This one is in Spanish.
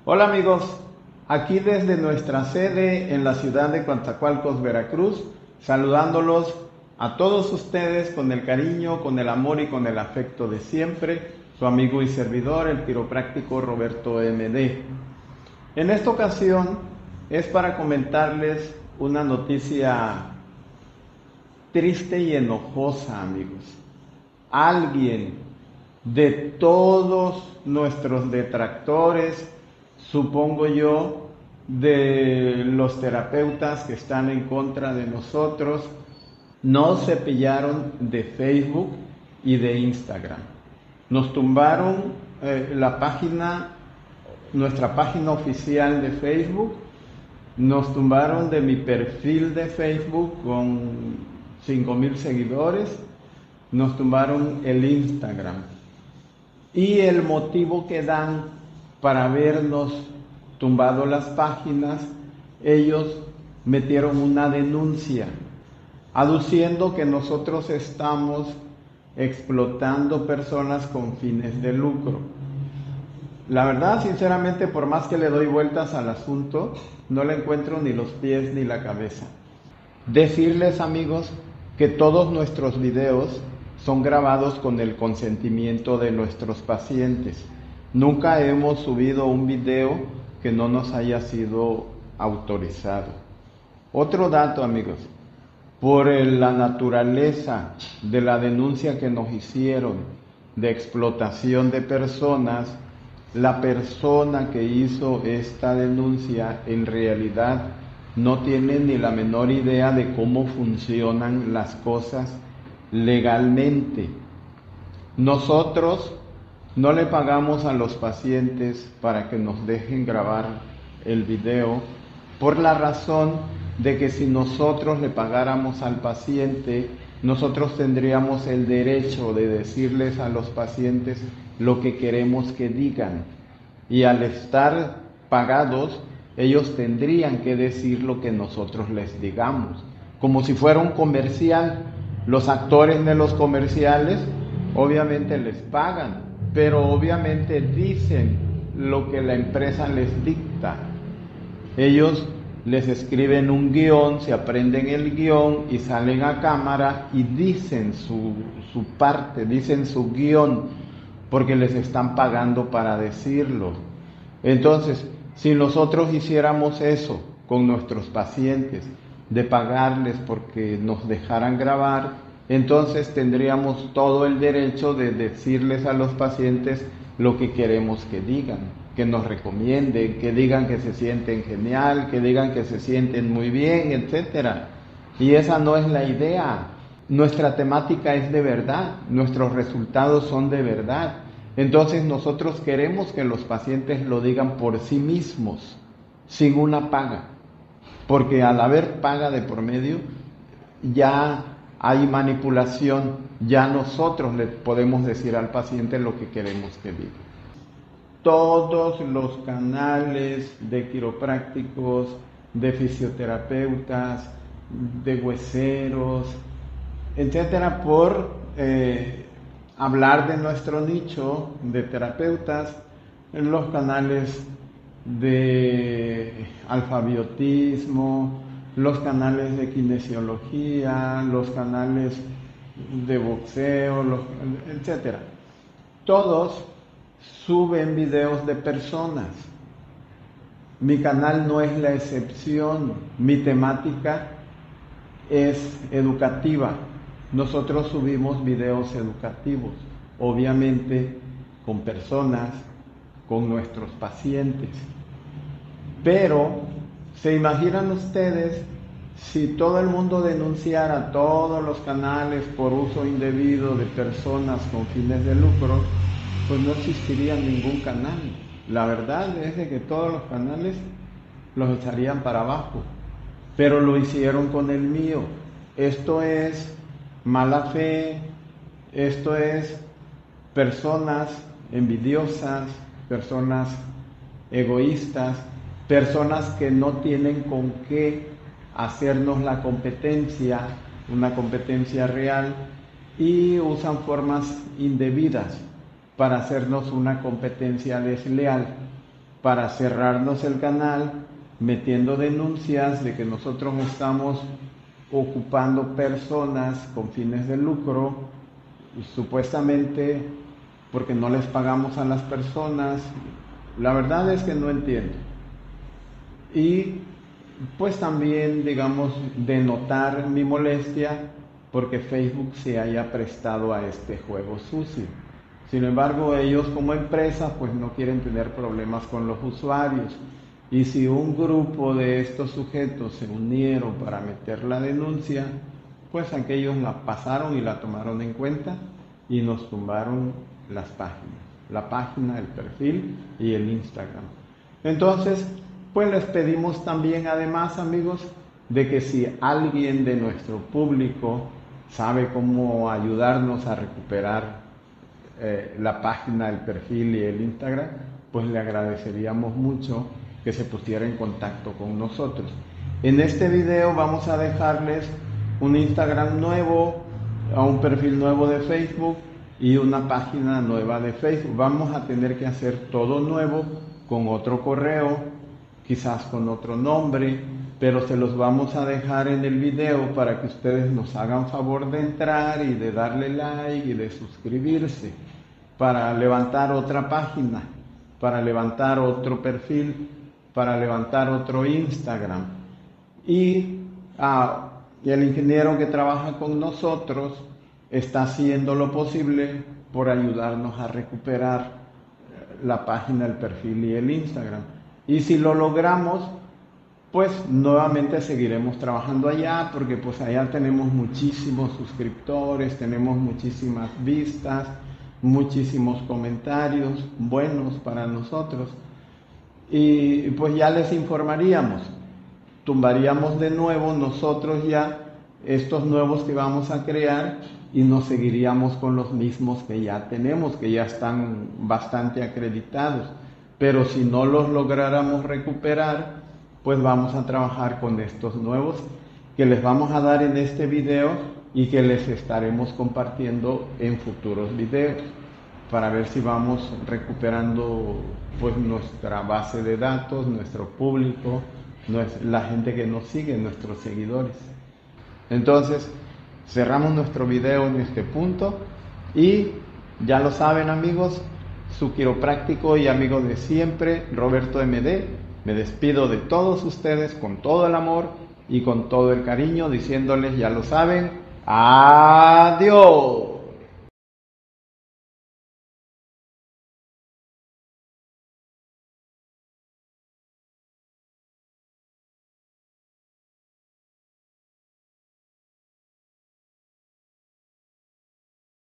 Hola amigos, aquí desde nuestra sede en la ciudad de Coatzacoalcos, Veracruz, saludándolos a todos ustedes con el cariño, con el amor y con el afecto de siempre, su amigo y servidor, el quiropráctico Roberto MD. En esta ocasión es para comentarles una noticia triste y enojosa, amigos. Alguien de todos nuestros detractores, supongo yo, de los terapeutas que están en contra de nosotros, nos cepillaron de Facebook y de Instagram. Nos tumbaron la página, nuestra página oficial de Facebook, nos tumbaron de mi perfil de Facebook con 5,000 seguidores, nos tumbaron el Instagram. Y el motivo que dan para habernos tumbado las páginas, ellos metieron una denuncia, aduciendo que nosotros estamos explotando personas con fines de lucro. La verdad, sinceramente, por más que le doy vueltas al asunto, no le encuentro ni los pies ni la cabeza. Decirles, amigos, que todos nuestros videos son grabados con el consentimiento de nuestros pacientes. Nunca hemos subido un video que no nos haya sido autorizado. Otro dato, amigos, por la naturaleza de la denuncia que nos hicieron de explotación de personas, la persona que hizo esta denuncia en realidad no tiene ni la menor idea de cómo funcionan las cosas legalmente. Nosotros no le pagamos a los pacientes para que nos dejen grabar el video, por la razón de que si nosotros le pagáramos al paciente, nosotros tendríamos el derecho de decirles a los pacientes lo que queremos que digan. Y al estar pagados, ellos tendrían que decir lo que nosotros les digamos, como si fuera un comercial. Los actores de los comerciales obviamente les pagan, pero obviamente dicen lo que la empresa les dicta. Ellos les escriben un guión, se aprenden el guión y salen a cámara y dicen su parte, dicen su guión, porque les están pagando para decirlo. Entonces, si nosotros hiciéramos eso con nuestros pacientes, de pagarles porque nos dejaran grabar, entonces tendríamos todo el derecho de decirles a los pacientes lo que queremos que digan, que nos recomienden, que digan que se sienten genial, que digan que se sienten muy bien, etc. Y esa no es la idea. Nuestra temática es de verdad, nuestros resultados son de verdad. Entonces nosotros queremos que los pacientes lo digan por sí mismos, sin una paga. Porque al haber paga de por medio, ya hay manipulación, ya nosotros le podemos decir al paciente lo que queremos que diga. Todos los canales de quiroprácticos, de fisioterapeutas, de hueseros, etcétera, por hablar de nuestro nicho de terapeutas, en los canales de alfabiotismo, los canales de kinesiología, los canales de boxeo, etcétera. Todos suben videos de personas. Mi canal no es la excepción. Mi temática es educativa. Nosotros subimos videos educativos, obviamente con personas, con nuestros pacientes. Pero, ¿se imaginan ustedes si todo el mundo denunciara todos los canales por uso indebido de personas con fines de lucro? Pues no existiría ningún canal. La verdad es de que todos los canales los echarían para abajo, pero lo hicieron con el mío. Esto es mala fe, esto es personas envidiosas, personas egoístas, personas que no tienen con qué hacernos la competencia, una competencia real, y usan formas indebidas para hacernos una competencia desleal. para cerrarnos el canal, metiendo denuncias de que nosotros estamos ocupando personas con fines de lucro, supuestamente porque no les pagamos a las personas. La verdad es que no entiendo. Y pues también, digamos, denotar mi molestia porque Facebook se haya prestado a este juego sucio. Sin embargo, ellos como empresa pues no quieren tener problemas con los usuarios. Y si un grupo de estos sujetos se unieron para meter la denuncia, pues aquellos la pasaron y la tomaron en cuenta y nos tumbaron las páginas, la página, el perfil y el Instagram. Entonces, pues les pedimos también, además, amigos, de que si alguien de nuestro público sabe cómo ayudarnos a recuperar la página, el perfil y el Instagram, pues le agradeceríamos mucho que se pusiera en contacto con nosotros. En este video vamos a dejarles un Instagram nuevo, un perfil nuevo de Facebook y una página nueva de Facebook. Vamos a tener que hacer todo nuevo con otro correo, quizás con otro nombre, pero se los vamos a dejar en el video para que ustedes nos hagan favor de entrar y de darle like y de suscribirse para levantar otra página, para levantar otro perfil, para levantar otro Instagram. Y el ingeniero que trabaja con nosotros está haciendo lo posible por ayudarnos a recuperar la página, el perfil y el Instagram. Y si lo logramos, pues nuevamente seguiremos trabajando allá, porque pues allá tenemos muchísimos suscriptores, tenemos muchísimas vistas, muchísimos comentarios buenos para nosotros. Y pues ya les informaríamos, tumbaríamos de nuevo nosotros ya estos nuevos que vamos a crear y nos seguiríamos con los mismos que ya tenemos, que ya están bastante acreditados. Pero si no los lográramos recuperar, pues vamos a trabajar con estos nuevos que les vamos a dar en este video y que les estaremos compartiendo en futuros videos para ver si vamos recuperando pues nuestra base de datos, nuestro público, la gente que nos sigue, nuestros seguidores. Entonces, cerramos nuestro video en este punto y ya lo saben, amigos, su quiropráctico y amigo de siempre, Roberto MD, me despido de todos ustedes con todo el amor y con todo el cariño, diciéndoles, ya lo saben, adiós.